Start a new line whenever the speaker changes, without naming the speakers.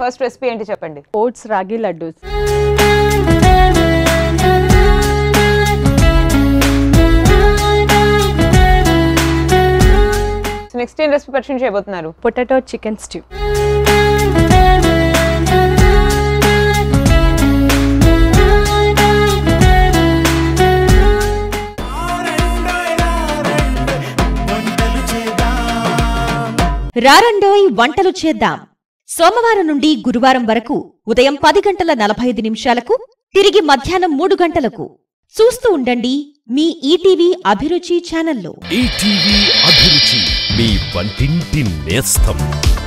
First recipe ఏంటి చెప్పండి.
Oats రాగి లడ్డూస్.
నెక్స్ట్ ఏం రెసిపీ పరిచయం చేయబోతున్నారు?
Potato chicken stew.
రారండోయ్ వంటలు చేద్దాం. సోమవారం నుండి గురువారం వరకు ఉదయం 10:45 తిరిగి మధ్యాహ్నం 3 గంటలకు చూస్తూ ఉండండి మీ ఈటీవీ అభిరుచి ఛానల్లో.
ఈటీవీ అభిరుచి, మీ వంటింటి నేస్తం.